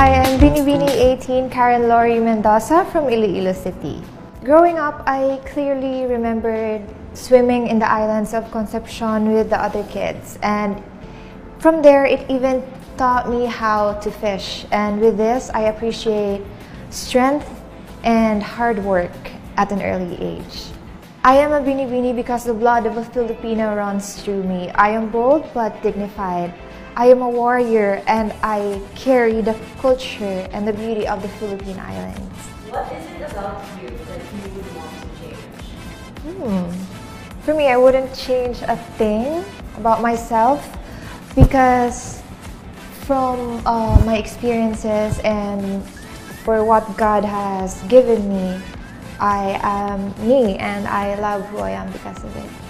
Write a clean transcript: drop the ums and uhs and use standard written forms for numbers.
Hi, I'm Binibini 18 Karen Lori Mendoza from Iloilo City. Growing up, I clearly remembered swimming in the islands of Concepcion with the other kids, and from there it even taught me how to fish. And with this, I appreciate strength and hard work at an early age. I am a Binibini because the blood of a Filipino runs through me. I am bold but dignified. I am a warrior and I carry the culture and the beauty of the Philippine Islands. What is it about you that you would want to change? For me, I wouldn't change a thing about myself because from my experiences and for what God has given me, I am me and I love who I am because of it.